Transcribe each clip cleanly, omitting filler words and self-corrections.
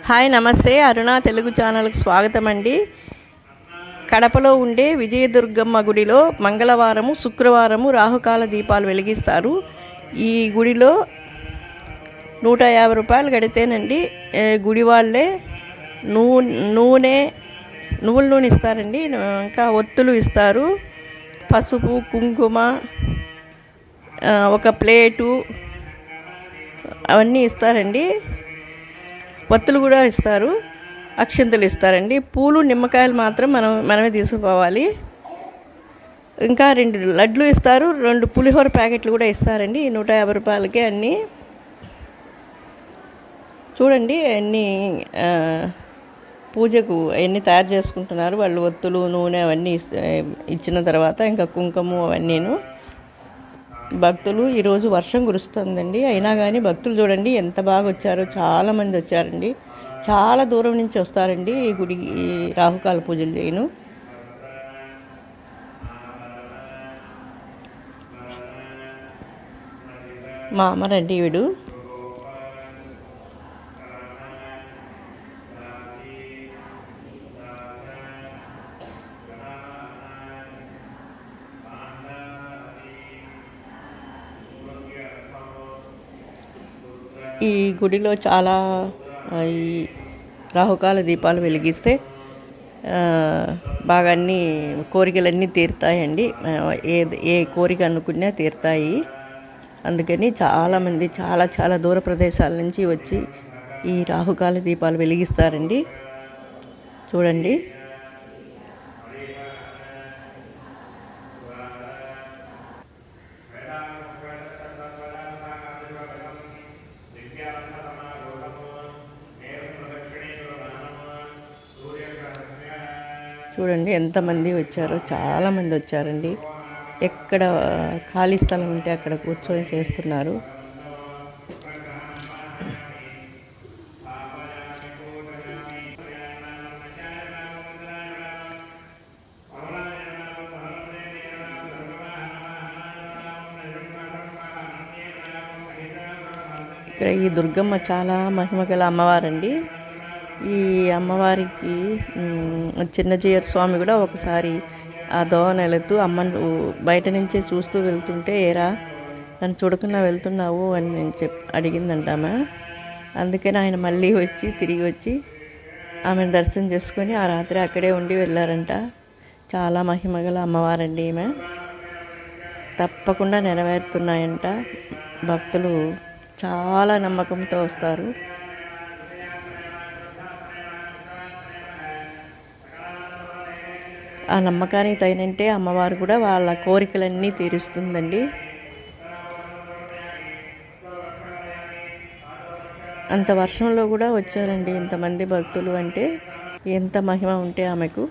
Hi నమస్తే అరుణ తెలుగు ఛానల్కి స్వాగతం అండి. కడపలో ఉండే విజయదుర్గమ్మ గుడిలో మంగళవారము శుక్రవారము రాహుకాల దీపాలు వెలిగిస్తారు. ఈ గుడిలో 150 రూపాయలు కడితేనండి గుడి వాళ్ళే నువ్వుల నూనె ఇస్తారండి. ఇంకా ఒత్తులు ఇస్తారు, పసుపు కుంకుమ, ఒక ప్లేటు అవన్నీ ఇస్తారండి. ఒత్తులు కూడా ఇస్తారు, అక్షింతలు ఇస్తారండి. పూలు నిమ్మకాయలు మాత్రం మనమే తీసుకుపోవాలి. ఇంకా 2 లడ్లు ఇస్తారు, 2 పులిహోర ప్యాకెట్లు కూడా ఇస్తారండి. 150 రూపాయలకే అన్నీ. చూడండి అన్నీ పూజకు అవన్నీ తయారు చేసుకుంటున్నారు వాళ్ళు. ఒత్తులు నూనె అవన్నీ ఇచ్చిన తర్వాత ఇంకా కుంకుమ అవన్నీను. భక్తులు ఈరోజు వర్షం కురుస్తుందండి, అయినా కానీ భక్తులు చూడండి ఎంత బాగా వచ్చారో. చాలామంది వచ్చారండి, చాలా దూరం నుంచి వస్తారండి ఈ గుడికి రాహుకాల పూజలు చేయను. మా అమ్మరండి వీడు. ఈ గుడిలో చాలా ఈ రాహుకాల దీపాలు వెలిగిస్తే బాగా అన్నీ కోరికలన్నీ తీరుతాయండి. ఏ కోరిక అనుకున్నా తీరుతాయి. అందుకని చాలామంది చాలా దూర ప్రదేశాల నుంచి వచ్చి ఈ రాహుకాల దీపాలు వెలిగిస్తారండి. చూడండి చూడండి ఎంతమంది వచ్చారో. చాలామంది వచ్చారండి. ఎక్కడ ఖాళీ స్థలం ఉంటే అక్కడ కూర్చొని చేస్తున్నారు. ఇక్కడ ఈ దుర్గమ్మ చాలా మహిమగల అమ్మవారండి. ఈ అమ్మవారికి చిన్నజీయర్ స్వామి కూడా ఒకసారి ఆ దోవన వెళుతూ అమ్మను బయట నుంచే చూస్తూ వెళ్తుంటే, ఏరా నన్ను చూడకుండా వెళ్తున్నావు అని నేను అడిగిందంట ఆమె. అందుకని ఆయన మళ్ళీ తిరిగి వచ్చి ఆమెను దర్శనం చేసుకొని ఆ రాత్రి అక్కడే ఉండి వెళ్ళారంట. చాలా మహిమగల అమ్మవారండి ఈమె. తప్పకుండా నెరవేరుతున్నాయంట. భక్తులు చాలా నమ్మకంతో వస్తారు. ఆ నమ్మకానికి తగినంటే అమ్మవారు కూడా వాళ్ళ కోరికలన్నీ తీరుస్తుందండి. అంత వర్షంలో కూడా వచ్చారండి ఇంతమంది భక్తులు. అంటే ఎంత మహిమ ఉంటే ఆమెకు.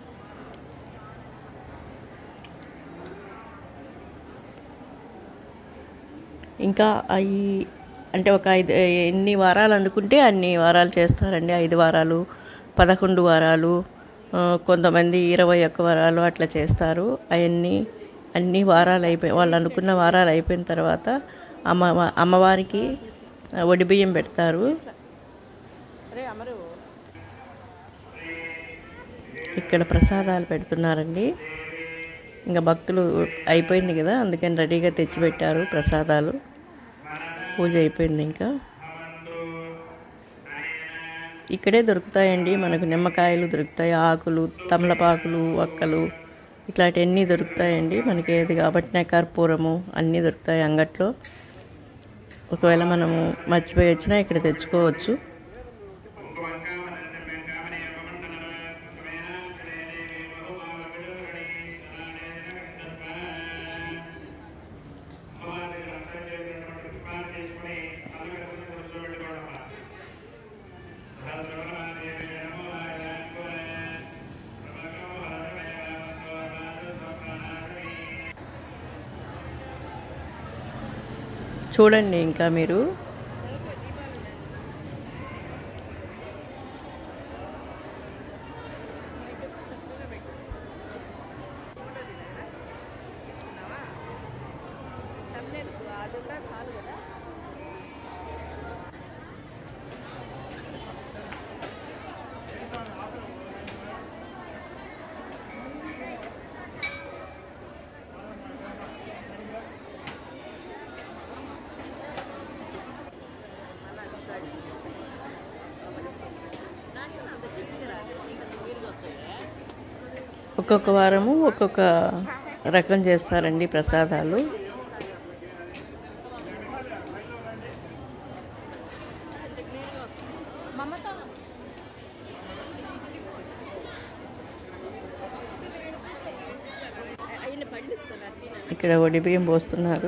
ఇంకా అంటే ఒక ఎన్ని వారాలు అందుకుంటే అన్ని వారాలు చేస్తారండి. 5 వారాలు, 11 వారాలు, కొంతమంది 21 వారాలు అట్లా చేస్తారు. అన్ని వారాలు వాళ్ళు అనుకున్న వారాలు అయిపోయిన తర్వాత అమ్మవారికి ఒడిబియ్యం పెడతారు. ఇక్కడ ప్రసాదాలు పెడుతున్నారండి. ఇంకా భక్తులు అయిపోయింది కదా, అందుకని రెడీగా తెచ్చిపెట్టారు ప్రసాదాలు. పూజ అయిపోయింది. ఇంకా ఇక్కడే దొరుకుతాయండి మనకు. నిమ్మకాయలు దొరుకుతాయి, ఆకులు, తమలపాకులు, వక్కలు ఇట్లాంటివన్నీ దొరుకుతాయండి మనకి. ఏది కాబట్టి కర్పూరము అన్నీ దొరుకుతాయి అంగట్లో. ఒకవేళ మనము మర్చిపోయి వచ్చినా ఇక్కడ తెచ్చుకోవచ్చు. చూడండి ఇంకా మీరు ఒక్కొక్క వారము ఒక్కొక్క రకం చేస్తారండి ప్రసాదాలు. ఇక్కడ వడిబియ్యం పోస్తున్నారు.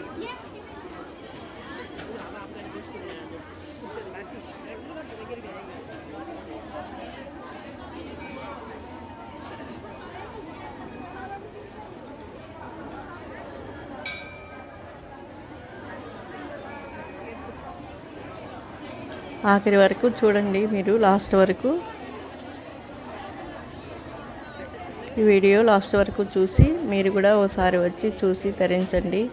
ఆఖరి వరకు చూడండి మీరు, లాస్ట్ వరకు. ఈ వీడియో లాస్ట్ వరకు చూసి మీరు కూడా ఓసారి వచ్చి చూసి తరించండి.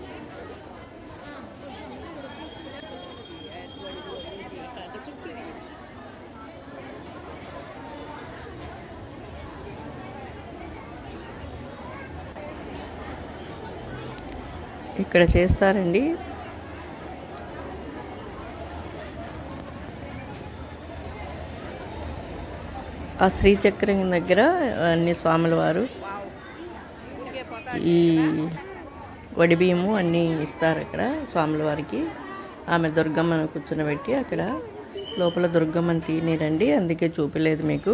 ఇక్కడ చేస్తారండి. ఆ శ్రీచక్రం దగ్గర అన్ని స్వాముల వారు ఈ వడిబియ్యము అన్నీ ఇస్తారు అక్కడ స్వాముల వారికి. ఆమె దుర్గమ్మను కూర్చోబెట్టి అక్కడ లోపల దుర్గమ్మని తీనిరండి, అందుకే చూపలేదు మీకు.